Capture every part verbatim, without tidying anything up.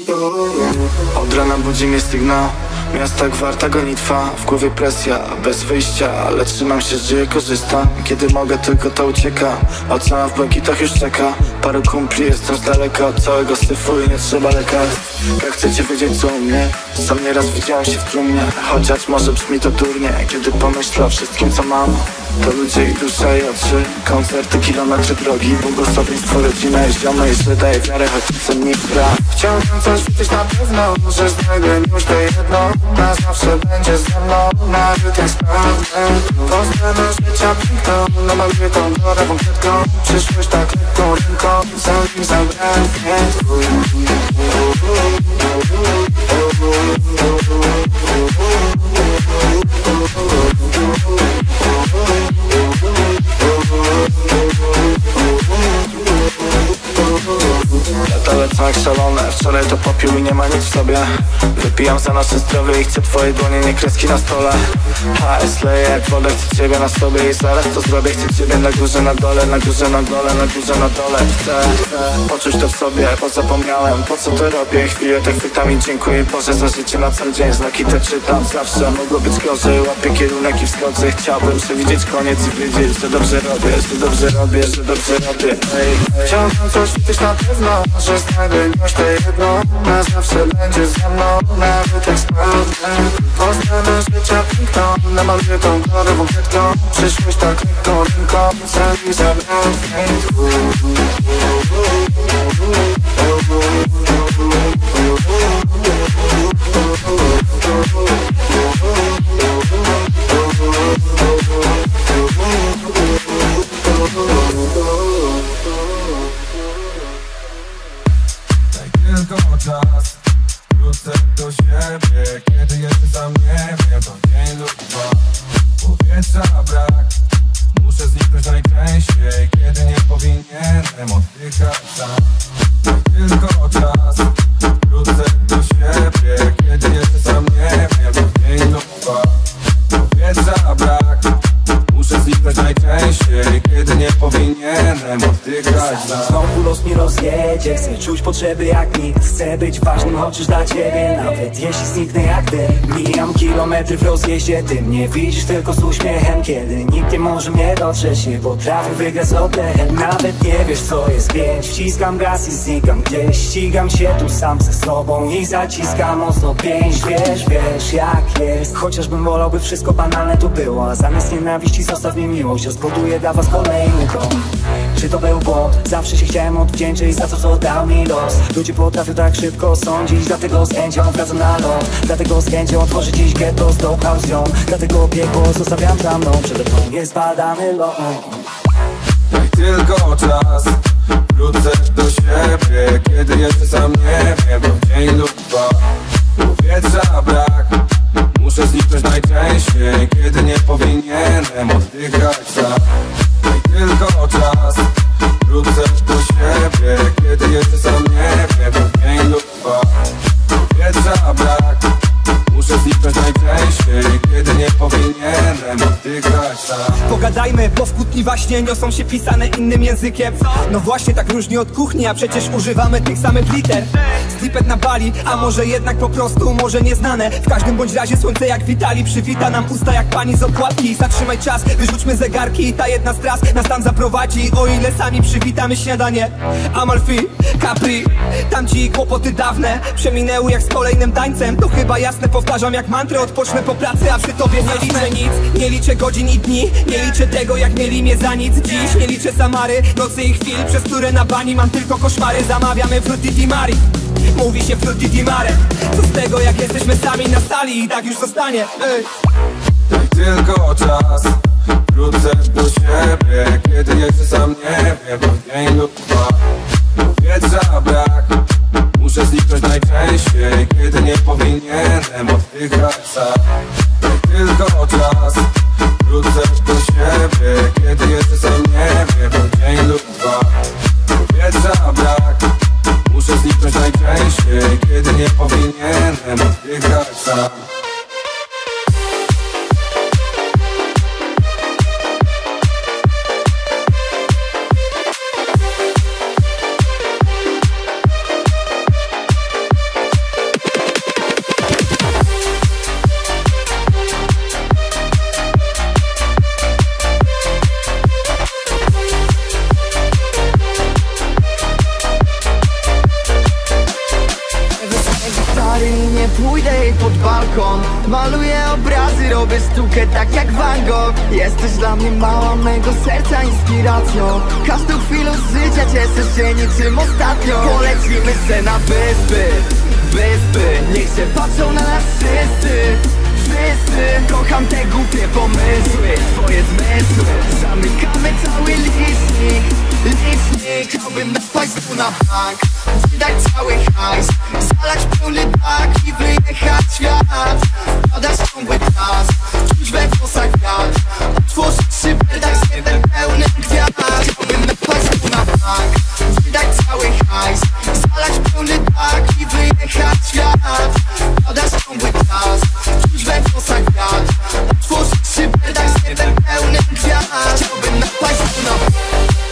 Od rana budzi mnie sygnał miasta, gwarta, gonitwa. W głowie presja, bez wyjścia, ale trzymam się, żyję, korzystam. Kiedy mogę, tylko to ucieka. Ocean w błękitach już czeka. Paru kumpli, jestem z daleka od całego syfu i nie trzeba lekarstw. Jak chcecie wiedzieć co u mnie? Sam nieraz widziałem się w trumnie. Chociaż może brzmi to durnie, kiedy pomyślę o wszystkim co mam. To ludzie i dusza i oczy, koncerty, kilometry drogi, błogosławieństwo, rodzinę i ziomy. I że daje wiarę, choć cennik brak. Chciałbym coś widzieć na pewno, że znajdę już to jedno. Na zawsze będzie ze mną, nawet jak sprawdzę. Poznamy życia piękno, no maluje tą gorową kredką. Przyszłość tak lekką ręką, zanim zabraknie twój. Lata lecą jak szalone, wczoraj to popił i nie ma nic w sobie. Wypijam za nasze zdrowie i chcę twoje dłonie, nie kreski na stole. H S leje jak woda, chcę ciebie na sobie i zaraz to zrobię. Chcę ciebie na górze, na dole, na górze, na dole, na górze, na dole. Chcę, chcę poczuć to w sobie, bo zapomniałem po co to robię. Chwilę tak chwytam i dziękuję Boże za życie na cały dzień. Znaki te czytam zawsze, mogło być gorzej. Łapię kierunek i wschodzę. Chciałbym przewidzieć koniec i wiedzieć, że dobrze robię, że dobrze robię, że dobrze robię. Ej, ej. Chciałbym coś widzieć na pewno, że znajdę już to jedno. Na zawsze będzie ze mną, nawet jak sprawdzę. Poznamy życia piękno, namaluję tą gorową kredką. Przyszłość tak lekką ręką, zanim zabraknie twój. Tylko czas, wrócę do siebie. Kiedy jeszcze sam nie wiem, to dzień lub dwa. Powietrza brak, muszę zniknąć najczęściej. Kiedy nie powinienem oddychać sam. Tylko czas, wrócę do siebie. Kiedy jeszcze sam nie wiem, to dzień lub dwa. Powietrza brak, muszę zniknąć najczęściej. Kiedy nie powinienem oddychać sam. Znowu los mi rozjedzie, chcę czuć potrzeby jak nikt. Chcę być ważnym chociaż dla ciebie, nawet jeśli zniknę jak ty. Mijam kilometry w rozjeździe, ty mnie widzisz tylko z uśmiechem. Kiedy nikt nie może mnie dotrzeć, nie potrafię wygrać z oddechem. Nawet nie wiesz co jest pięć, wciskam gaz i znikam gdzieś. Ścigam się tu sam ze sobą i zaciskam mocno pięść. Wiesz, wiesz jak jest, chociażbym wolał by wszystko banalne tu było. A zamiast nienawiści zostaw mi miłość, ja zbuduję dla was kolejny dom. Czy to był błąd? Zawsze się chciałem odwdzięczyć za to co dał mi los. Ludzie potrafią tak szybko sądzić, dlatego z chęcią wracam na ląd. Dlatego z chęcią otworzę dziś getto, zdąchał z nią. Dlatego piekło zostawiam za mną, przede mną jest badany lot. Daj tylko czas, wrócę do siebie. Kiedy jeszcze sam nie wiem, to dzień lub dwa. Powietrza brak, muszę zniknąć najczęściej. Kiedy nie powinienem oddychać sam. Daj tylko czas, wrócę do siebie. Kiedy jeszcze sam nie wiem, to dzień lub dwa. Powietrza brak, muszę zniknąć najczęściej. Kiedy nie powinienem oddychać sam. Pogadajmy, bo w kłótni właśnie niosą się pisane innym językiem. No właśnie tak różni od kuchni, a przecież używamy tych samych liter. Slipet na Bali, a może jednak po prostu może nieznane. W każdym bądź razie słońce jak witali przywita nam usta jak pani z okładki. Zatrzymaj czas, wyrzućmy zegarki, ta jedna z tras nas tam zaprowadzi. O ile sami przywitamy śniadanie Amalfi, Capri, tamci kłopoty dawne przeminęły jak z kolejnym tańcem. To chyba jasne, powtarzam jak mantrę, odpocznę po pracy, a przy tobie nie liczę nic. Nie liczę godzin i dni, nie liczę tego jak mieli mnie za nic dziś. Nie liczę Samary, nocy i chwil, przez które na bani mam tylko koszmary. Zamawiamy frutti di mare, mówi się frutti di mare. Co z tego jak jesteśmy sami na sali i tak już zostanie. Ej. Daj tylko czas, wrócę do siebie. Kiedy jeszcze sam nie wiem, to dzień lub dwa. Powietrza brak, muszę zniknąć najczęściej. Kiedy nie powinienem oddychać sam. Daj tylko czas, wrócę do siebie. Kiedy jeszcze sam nie wiem, to dzień lub dwa. Powietrza brak, muszę zniknąć najczęściej. Kiedy nie powinienem oddychać sam. jej pod balkon. Maluję obrazy, robię sztukę tak jak Van Gogh. Jesteś dla mnie mała, mego serca inspiracją. Każdą chwilą z życia cieszę się niczym ostatnio. Polecimy se na wyspy, wyspy. Niech się patrzą na nas wszyscy, wszyscy. Kocham te głupie pomysły, twoje zmysły. Zamykamy cały licznik, licznik. Chciałbym napaść tu na bank, wydać cały hajs, zalać pełny bak i wyjechać w świat. Wpadasz ciągły czas, czuć we włosach wiatr. Otworzyć szybę, dać serwem pełnym gwiazd. Chciałbym napaść tu na bank, wydać cały hajs, zalać pełny bak i wyjechać w świat. Wpadasz ciągły czas, czuć we włosach wiatr. Otworzyć szybę, dać serwem pełnym gwiazd. Chciałbym napaść tu na bank.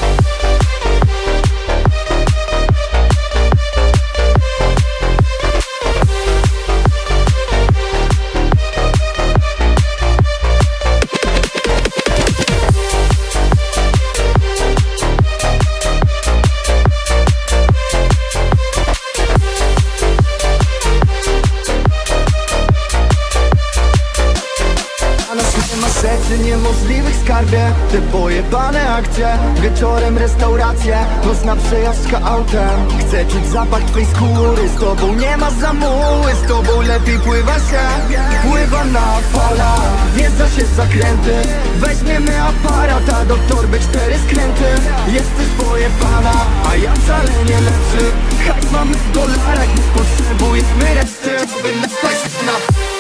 Rzeczy niemożliwych skarbie, te pojebane akcje. Wieczorem restauracje, nocna przejażdżka autem. Chcę czuć zapach twej skóry, z tobą nie ma zamuły. Z tobą lepiej pływa się, pływa na falach. Wjeżdża się z zakręty, weźmiemy aparat, a do torby cztery skręty. Jesteś pojebana, a ja wcale nie lepszy. Hajs mamy w dolarach, nie potrzebujemy reszty. By napaść na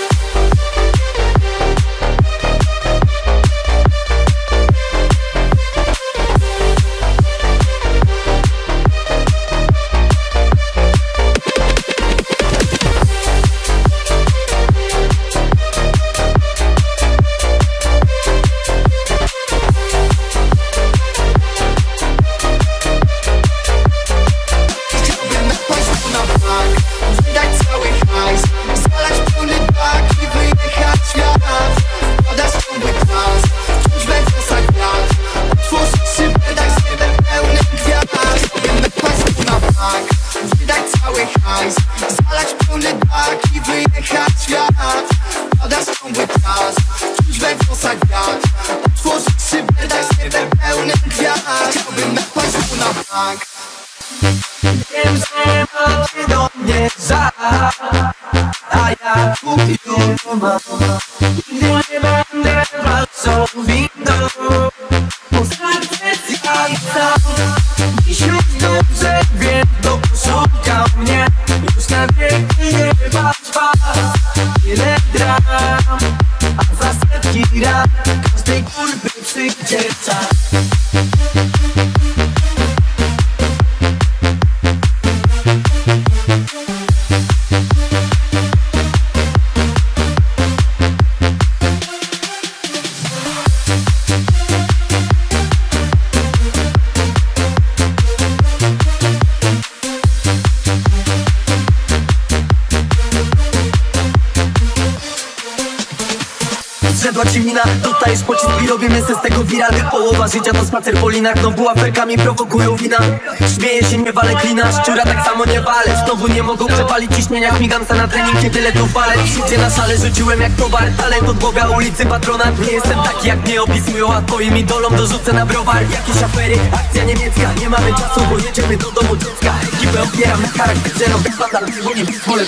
Cimina, dostajesz pocisk i robimy se z tego viral. Połowa życia to spacer po linach, no pułaperkami prowokują wina. Śmieję się, nie walę klina, szczura tak samo nie walę. Znowu nie mogą przepalić ciśnienia, śmigam se na trening, nie tyle tu walę. Wszędzie na szale rzuciłem jak towar, talent od Boga, ulicy patronat. Nie jestem taki jak mnie opisują, a twoim idolom dorzucę na browar. Jakieś afery, akcja niemiecka, nie mamy czasu, bo jedziemy do domu dziecka. Ekipę opieram na charakterze, robię standard, bo nie pozwolę.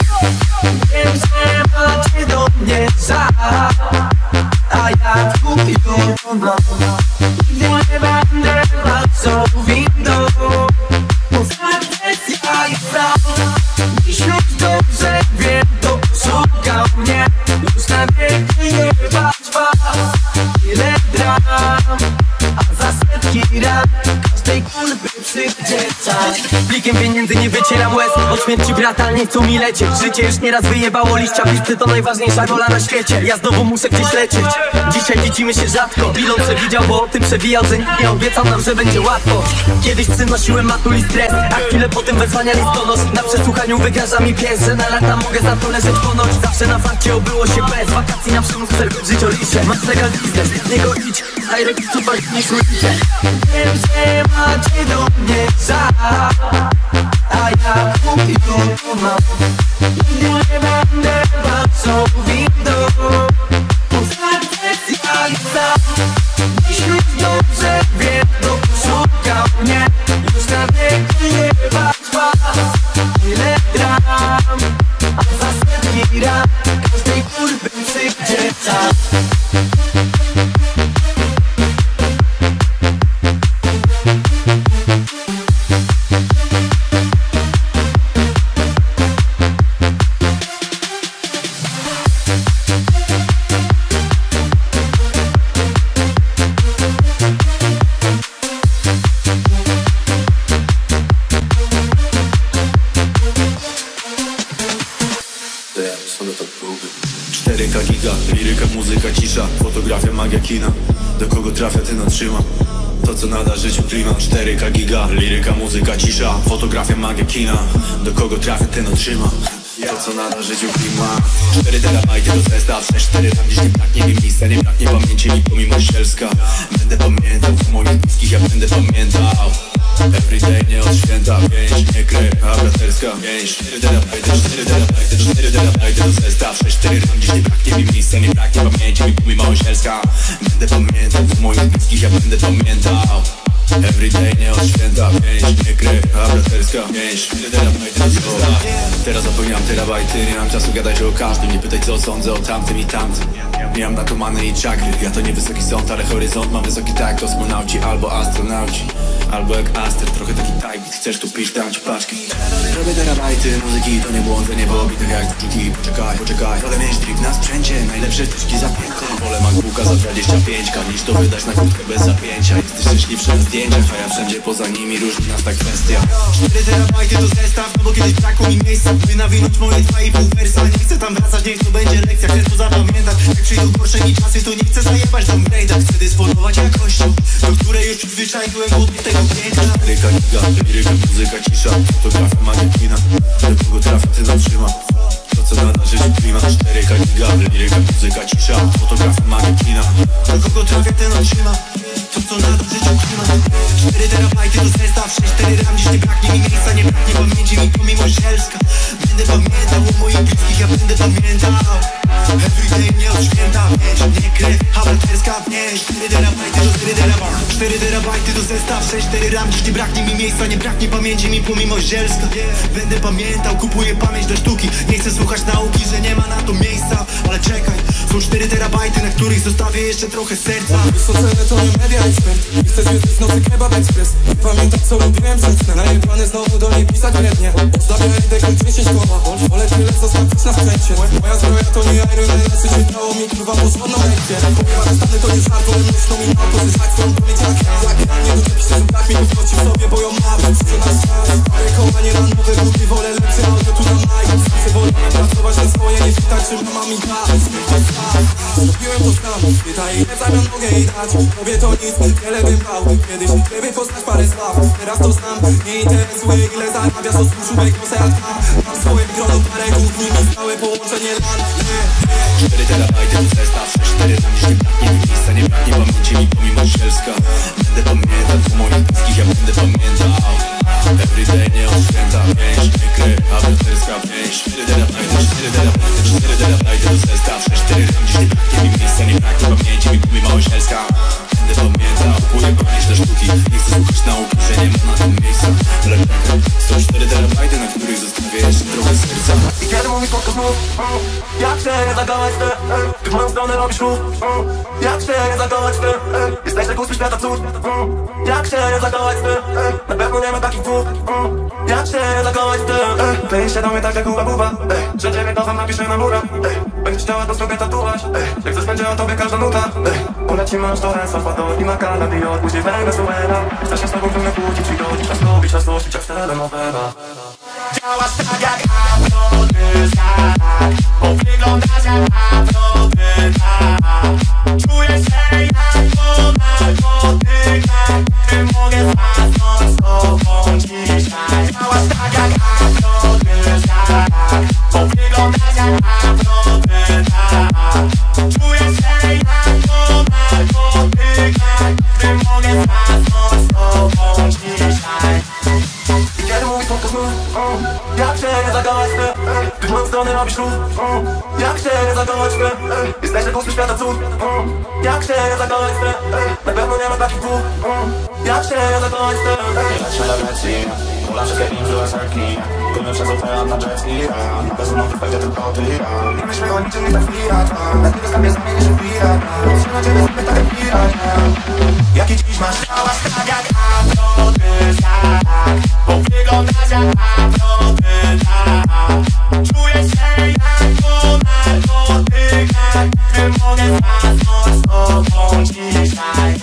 Wiem, że macie do mnie żal, a ja kupię to mam. Nigdy nie będę patrzał windą, bo sukcesja jest sam. Dziś już dobrze wiem, to poszuka mnie. Już na wieki nie patrz was. Tyle dram, a za setki ran każdej kulby przyjdzie czas. Plikiem pieniędzy nie wycieram łez, od śmierci brata nie chcą mi lecieć. Życie już nieraz wyjebało liścia, bliscy to najważniejsza rola na świecie. Ja znowu muszę gdzieś lecieć, dzisiaj widzimy się rzadko. Pilot przewidział, bo o tym przewijał, że nikt nie obiecał nam, że będzie łatwo. Kiedyś przynosiłem matuli stres, a chwilę potem wezwania listonosz. Na przesłuchaniu wygraża mi pies, że na lata mogę za to leżeć ponoć. Zawsze na fakcie obyło się bez wakacji na przymus, serwet życiolicie. Masz legal biznes, nie go idź, a i rodziców niż ulicie. Wiem, że macie do mnie żal, a ja kupię to mam. Nigdy nie będę tam, a za setki ram każdej kurwy przyjdzie czas. cztery K giga, liryka, muzyka, cisza, fotografia, magia kina. Do kogo trafia, ten otrzyma to, co nada życiu klima. Cztery K giga, liryka, muzyka, cisza, fotografia, magia kina. Do kogo trafia, ten otrzyma to, co nada życiu klima. Cztery terabajty to zestaw, sześć cztery tam gdzieś nie braknie mi miejsca, nie braknie pamięci mi pomimo ścielska. Będę pamiętał o moich bliskich, ja będę pamiętał. Everyday nie od święta, pięć, nie krew, a braterska więź. Cztery terabajty, cztery terabajty, cztery terabajty to zestaw, sześć cztery tam gdzieś nie braknie mi miejsca, nie braknie pamięci mi pomimo ścielska. Będę pamiętał o moich bliskich, ja będę pamiętał. Everyday nie od święta, pięć, nie krew, a braterska więź. Cztery terabajty to zestaw. Teraz zapełniam terabajty, nie mam czasu gadać o każdym. Nie pytaj co sądzę o tamtym i tamtym. Nie mam na to many i czakry. Ja to nie wysoki sąd, ale horyzont mam wysoki tak. Kosmonauci albo astronauci, albo jak Aster, trochę taki tajbit. Chcesz tu pić, dam ci paczki. Robię terabajty muzyki, to nie błądzenie, bo obitych jak dżuki. Poczekaj, poczekaj, wolę mieć drip na sprzęcie. Najlepsze sztuczki za piękko. Wolę MacBooka za dwadzieścia pięć ka, niż to wydać na krótkę bez zapięcia. Jesteś szczęśliwszy na zdjęciach, a ja wszędzie poza nimi, różni nas ta kwestia. Cztery terabajty to zestaw, no bo kiedyś brakło mi miejsca, by nawinąć moje dwa i pół wersa. Nie chcę tam wracać, niech to będzie lekcja, chcę to zapamiętać. Jak przyjdą gorsze mi czasy, to nie chcę zajebać tam grade'a. Chcę dysponować jakością, do której już przyzwyczaiłem głodny tego piękna. Liryka, giga, liryka, muzyka, cisza, fotografia, magia kina. Do kogo trafia, ten otrzyma to, co nada życiu klima. Cztery K giga, liryka, muzyka, cisza, fotografia, magia kina. Do kogo trafia, ten otrzyma to, co nada życiu klima. Cztery terabajty to zestaw, sześć cztery ram gdzieś nie braknie mi miejsca, nie braknie pamięci mi pomimo zielska. Będę pamiętał o moich bliskich, ja będę pamiętał. Everyday nie od święta, wiesz, nie krew, a braterska więź. Cztery terabajty to cztery terabajty, cztery terabajty to zestaw, sześć cztery ram gdzieś nie braknie mi miejsca, nie braknie pamięci mi pomimo zielska. Będę pamiętał, kupuję pamięć do sztuki. Nie chcę słuchać nauki, że nie ma na to miejsca. Ale czekaj, są cztery terabajty, na których zostawię jeszcze trochę serca. Wysoce to nie media ekspert. I chcesz wiedzieć z nocy kebab ekspres. Nie pamiętam co lubiłem przez snem. Najebany znowu do niej pisać wrednie. Odstawiam dekel dziesięć koła. Wolę tyle zostawić na sprzęcie. Moja zbroja to nie Iron Man, lecz się dało mi kurwa porządną lekcję. Powiem, stany to nie żart, ale myślą mi na to, że znać swoją pamięć jak ja. Jak ja nie doczepi się, że tak mi powróci w sobie, bo ją ma. Przyjdzie nasz czas. Parę koła nie ranowe, drugi wolę lepsze auto tu na maj. Chcę wolę pracować na swoje, nie czytać, czy mama mi da. Zrobiłem to sam, pytaj ile w zamian mogę jej dać. Mówię to nic, wiele bym brał. Kiedyś lepiej poznać parę sław. Teraz to znam, nie interesuje ile zarabiasz od służbek, bo se jak tam. Mam swoje grono, parę głów, nimi stałe połączenie lan. Cztery terabajty to zestaw, sześć cztery tam gdzieś nie braknie mi miejsca, nie braknie pamięci mi pomimo zielska. Będę pamiętał o moich bliskich, ja będę pamiętał. Everyday nie od święta, pięć, nie krew, a braterska więź. Cztery terabajty, cztery terabajty, cztery terabajty to zestaw, sześć cztery tam gdzieś nie braknie mi miejsca, nie braknie pamięci mi pomimo zielska. Będę pamiętał, kupuję pamięć na sztuki. Nie chcę słuchać nauki, że nie ma na tym miejsca. Ale czekaj, są cztery terabajty, na których zostawię jeszcze trochę serca. I kiedy mówisz słodko znów, jak się nie zagadać ty, ty w moją stronę robisz ruch. Jak się nie zagadać ty, jesteś tak uspój świata cud. Jak się nie zagadać ty, na pewno nie ma takich dwóch. Jak się nie zagadać ty, klej się do mnie tak jak uba buba. Że ciebie to sam napiszę na murach. Będziesz chciała to sobie tatuować. Jak coś będzie o tobie każda nuta. Ulecimy aż do El Salvador i Makana Dior. Później Wenezuela. Chcesz się z tobą trudno kłócić i godzić. Czas lubić, czas złościć jak telenowela. Działasz tak jak afrodyzjak, bo wyglądasz jak afrodyzjak. Czuję się jak po narkotykach, gdy mogę zasnąć z tobą dzisiaj. Działasz tak jak afrodyzjak, bo wyglądasz jak afrodyzjak. Czuję się jak po narkotykach, gdy mogę zasnąć z tobą dzisiaj. I kiedy mówisz słodko znów, jak się nie zagadać ty, ty w moją stronę robisz ruch. Jak się nie zagadać ty, jesteś jak uspój świata cud. Jak się nie zagadać ty, na pewno nie ma takich dwóch. Jak się nie zagadać ty. Nie dać elemencji, Dla wszystkie influencerki płynę przez ocean na jetski. Bez mną będzie tylko ty. Nie myślę o niczym, nie tak chwila. Na tego skarbie zamienię się w pirat. Patrzę na ciebie sobie tak jak pirat. Jaki dziś masz hałas, tak jak afrodyzak. Bo wyglądasz jak afrodyzak. Czuję się jak po narkotykach. Gdy mogę zasnąć z tobą dzisiaj.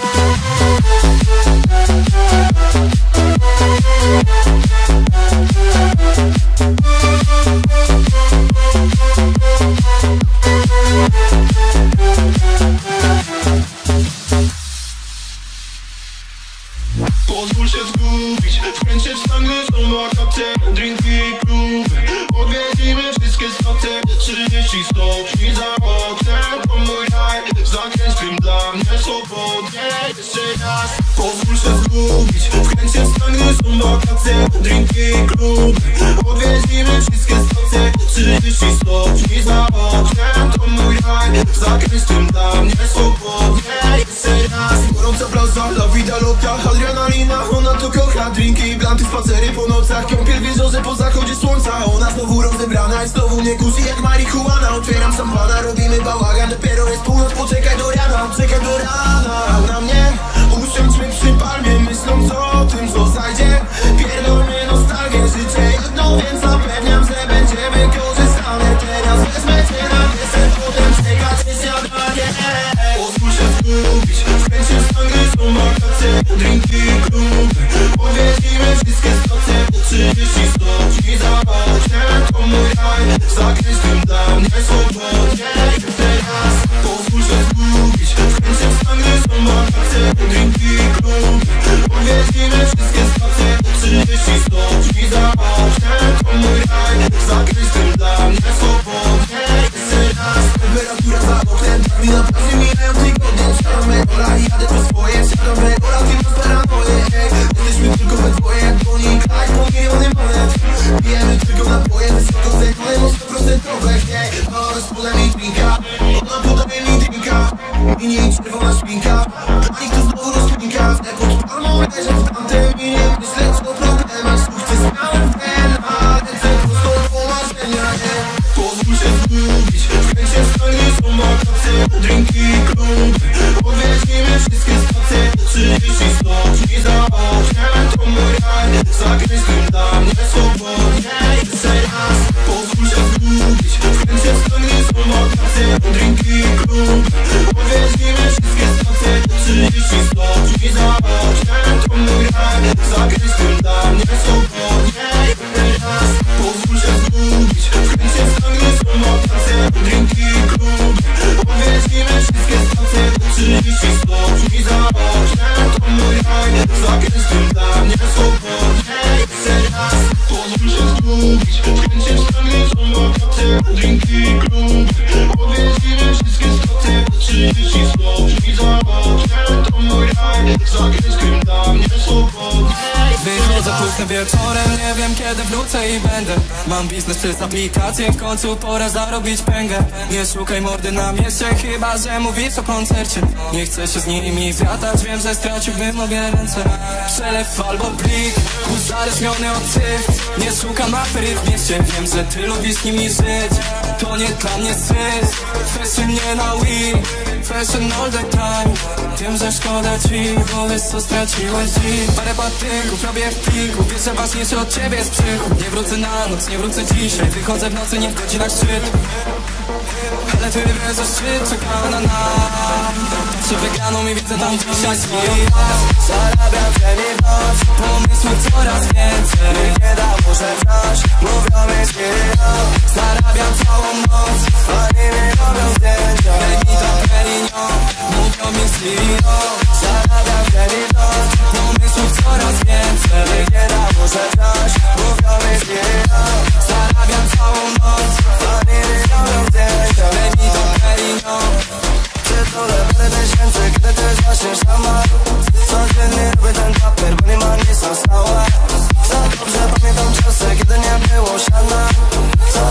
Pozwól się zgubić, wkręcie wstanę, są wakacje, drinki i kluby. Odwiedzimy wszystkie stacje, trzydzieści stopni za oknem. To mój raj, zakręć tym dla mnie swobodnie. Jeszcze raz. Pozwól się zgubić, wkręcie wstanę, są wakacje, drinki i kluby. Odwiedzimy wszystkie stacje, trzydzieści stopni za oknem. To mój raj, zakręć tym dla mnie swobodnie. Jeszcze raz. Gorąca plaza, la vida loca, adrenalina, ona to kocha. Drinki, blanty, spacery po nocach, kąpiel w jeziorze po zachodzie słońca. Ona znowu rozebrana i znowu nie kusi jak marihuana. Otwieram szampana, robimy bałagan, dopiero jest północ, poczekaj do rana. Czekaj do rana na mnie, usiądźmy przy palmie, myśląc o tym, co zajdzie. Pierdolmy nostalgię, życie jedno, więc zapewniam, że będziemy korzystane. Teraz wezmę cię na deser, potem czekać na śniadanie. Pozwól się zgubić, wkręcie wstanę, są wakacje, drinki i kluby. Odwiedzimy wszystkie stacje, trzydzieści stopni za oknem. To mój raj, zakręć tym dla mnie swobodnie. Teraz pozwól się zgubić, wkręcie wstanę, są wakacje, drinki i kluby. Odwiedzimy wszystkie stacje, trzydzieści stopni za oknem. To mój raj, zakręć tym dla mnie swobodnie. Teraz temperatura za oknem, tak mi na plaży mijają tygodnie. Wsiadam Megola i jadę po swoje. Wsiadam Megola, ty masz paranoję. Jesteśmy tylko we dwoje, jak Bonnie i Clyde, po miliony monet. Pijemy tylko napoje, wysoko cenione, mocno procentowe. Ona spoda mi drinka, ona podaje mi drinka. I nie czerwona szpinka, dla nich to znowu rozkminka. Wtedy pod palmą leżę w tamtym i nie myślę o problemach. Sukces miałem w ten, a lecę prosto do marzenia. Pozwól się zgubić, wkręcie wstanę, są wakacje, drinki i kluby. Odwiedzimy wszystkie stacje, trzydzieści stopni za oknem. To mój raj, zakręć tym dla mnie swobodnie. Jeszcze raz. Pozwól się zgubić, wkręcie wstanę, są wakacje, drinki i kluby. Odwiedzimy wszystkie stacje, trzydzieści stopni za oknem. To mój raj, zakręć tym dla mnie swobodnie. Jeszcze raz. Pozwól się zgubić, wkręcie wstanę, są wakacje, drinki i kluby. Odwiedzimy wszystkie stacje, trzydzieści stopni za oknem. To mój raj, zakręć tym dla mnie swobodnie. Jeszcze raz. Pozwól się zgubić, wkręcie wstanę, są wakacje, drinki i kluby. Odwiedzimy wszystkie stacje, trzydzieści stopni za oknem. To mój raj, zakręć tym dla mnie swobodnie. Wychodzę późnym wieczorem, nie wiem kiedy wrócę i będę. Mam biznes przez aplikację, w końcu pora zarobić pęgę. Nie szukaj mordy na mieście, chyba że mówisz o koncercie. Nie chcę się z nimi zjatać, wiem, że straciłbym obie ręce. Przelew albo plik, uzależniony od cyfr. Nie szukam afery w mieście, wiem, że ty lubisz nimi żyć. To nie dla mnie syf, fashion nie na Wii. Fashion all the time, wiem, że szkoda ci, bo wiesz co straciłeś dziś. Parę patynków robię w pliku, wiesz, że ważniejsze od ciebie jest przychód. Nie wrócę na noc, nie wrócę dzisiaj, wychodzę w nocy, nie w godzinach szczytu. Ale ty wiesz, że szczyt czeka na nas. Patrzę wygraną i widzę tam dzisiaj swój raz. Zarabiam dzień i w noc, pomysłów coraz więcej. Nie da muszę wziąć, mówią mi chwila. Zarabiam całą noc, oni mi robią zdjęcia. Daj mi to Perignon, mówią mi chwila. Zarabiam dzień i w noc, pomysłów coraz więcej. Nie da muszę wziąć, mówią mi chwila. Zarabiam całą noc, oni mi robią zdjęcia. Daj mi to Perignon. Przytulę parę miesięcy, kiedy ty zaczniesz szamar. Codziennie robię ten papier, bo nie ma nic na stałe. Za dobrze pamiętam czasy, kiedy nie było siana. Za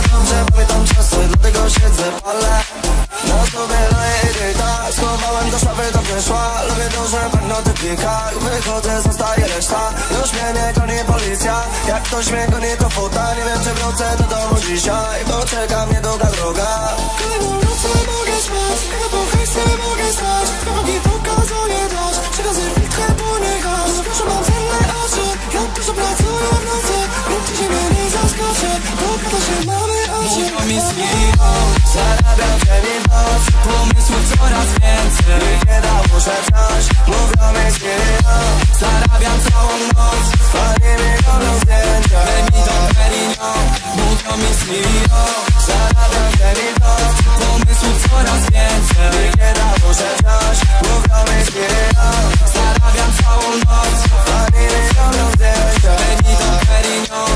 znikaj. Wychodzę, zostaje reszta. Już mnie nie goni policja. Jak ktoś mnie goni to futa. Nie wiem czy wrócę do domu dzisiaj, bo czeka mnie długa droga. Kiedy wrócę mogę spać, ja po hejsce mogę stać. Drogi pokazuje dasz, trzy razy witkę poniechasz. Zawsze mam cenne oczy, ja dużo pracuję w nocy. Nikt się mnie nie zaskoczy, pokaże się mamy oczy. Mówią mi zginą, zarabiam ziemi w noc. Pomysłów coraz więcej, nie da muszę wciąż. Mówią mi zginą, zarabiam całą noc. pani mi robią zdjęcia. Daj mi to Perignon, mówią mi zginą, zarabiam ziemi w noc. Pomysłów coraz więcej, nie da muszę wciąż. Mówią mi zginą, zarabiam całą noc. pani mi robią zdjęcia. Daj mi to Perignon.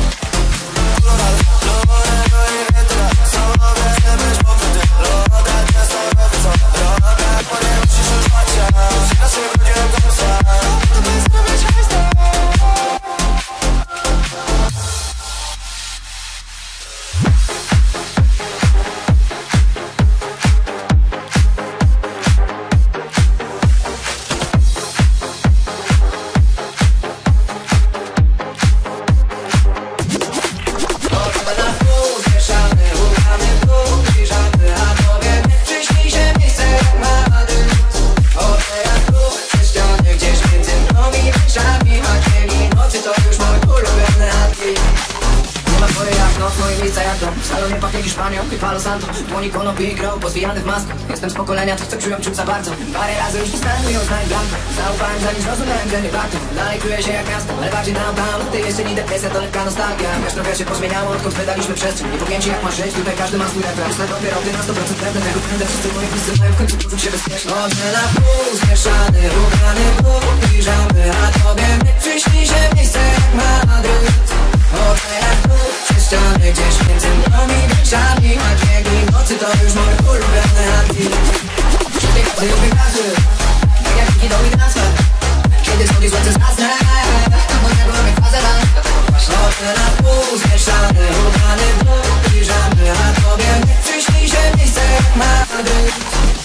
Pozwijany w masku, jestem z pokolenia tych, co czują czuć za bardzo. Parę razy już dostałem i oznałem blanko. Zaufałem zanim zrozumiałem, że nie warto. Dalej czuję się jak miasto, ale bardziej downtown. Ty jeszcze nie depresja, to lekka nostalgia. Wiesz, trochę się pozmieniało, odkąd wydaliśmy przestrzeń. Nie powiem ci jak masz żyć, tutaj każdy ma swój refren. Myślę dopiero ty na sto procent pewne tego będę. Wszyscy moje bliscy mają w końcu poczuć się bezpiecznie. Chodzę na pół, zmieszany, ruchany pół, piżamy, a tobie my przyśni się miejsce jak Madryt. Chodzę jak pół, przez ściany gdzieś między mną i wieczami. A dźwięki nocy to już mój ulubiony artyst. Ty już wygraczy, tak jak Kiki do i transfer. Kiedy schodzi słońce z nas, to do niego robię fazę na. Chodzę na pół, zmieszany, ruchany pół, piżamy, a tobie nie przyśni się miejsce jak Madryt.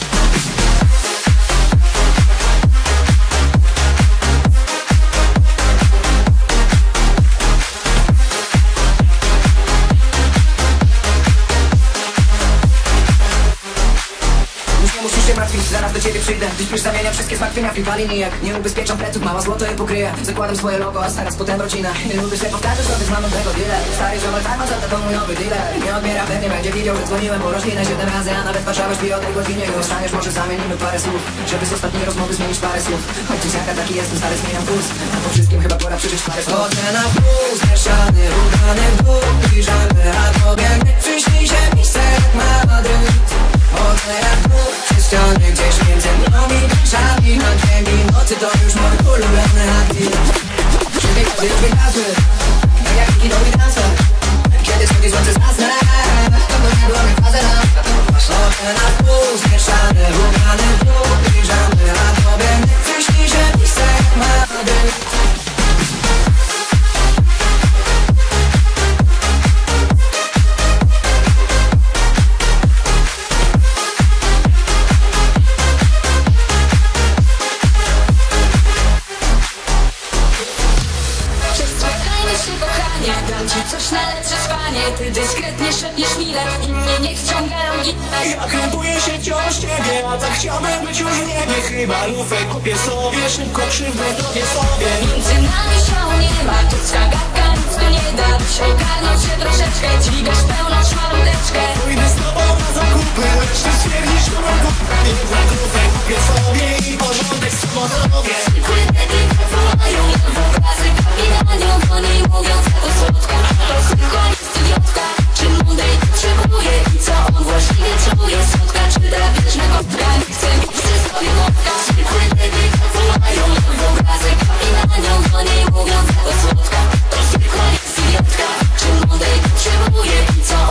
Zaraz do ciebie przyjdę, ty śpisz, zamieniam wszystkie zmartwienia w rywali nijak. Nie ubezpieczam pleców, mała złoto je pokryje. Zakładam swoje logo, a zaraz potem rodzina. Nie lubię sobie powtarzać, to więc mam nowego dealer. Stary ziomal farmaza, to mój nowy dealer. Nie odbiera, pewnie będzie widział, że dzwoniłem po roślinę siedem razy, a nawet patrzałeś mi o tej godzinie. Gdy zostaniesz, może zamienimy parę słów, żeby z ostatniej rozmowy zmienić parę słów. Choć dzieciaka taki jestem, stary zmieniam kurs, a po wszystkim chyba pora przeżyć parę słów. Chodzę na pół, zmieszany, ruchany w dół, piżamy, a tobie nie przyśni się miejsce jak Madryt. Chodzę jak pół, przez ściany gdzieś między mną i wieczami. Na dźwięki nocy to już mój ulubiony artyst. Wszystkie każdy już wygasły, tak jak Kiki do i transfer. Kiedy schodzi słońce z nas, to do niego robię fazę na. Chodzę na pół, zmieszany, ruchany w dół, piżamy, a tobie nie przyśni się miejsce jak Madryt. Coś na lepsze spanie, ty dyskretnie szepniesz mile. Inni niech ściągają gitę. Ja krępuję się wciąż ciebie, a tak chciałbym być już w niebie. Chyba lufę kupię sobie, szybko krzywdę zrobię sobie. Między nami szału nie ma, tu zagadka nic tu nie da. Byś ogarnąć się troszeczkę, dźwigasz pełną szmaroteczkę. Pójdę z tobą na zakupy, resztę stwierdzisz, że mam kupę. Jednak lufę kupię sobie i porządek z sobą zrobię. Zwykłe dedyka wołają, obrazy kapitanią. Oni mówią, że to słodka, to zwykła jest idiotka. Czym mądrej potrzebuje i co on właściwie czuje? Słodka czy da wiecznego dnia, nie chce mieć przy sobie młotka. Zwykłe dedyka wołają, obrazy kapitanią. Oni mówią, że to słodka, to zwykła jest idiotka. Czym mądrej potrzebuje i co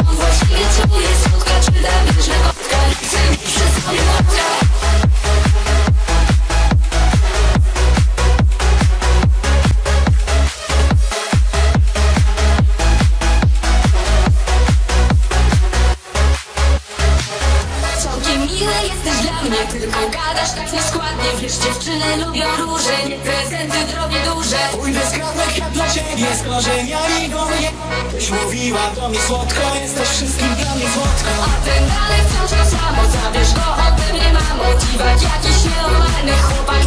mnie, tylko gadasz tak nieskładnie. Wiesz, dziewczyny lubią róże, nie prezenty drogie duże. Pójdę skrawek jak dla ciebie, z korzeniami goje. Tyś mówiła do mnie słodko, jesteś wszystkim dla mnie słodko. A ten dalej wciąż to samo, zabierz go ode mnie, mamo. Dziwak jakiś nienormalny chłopak.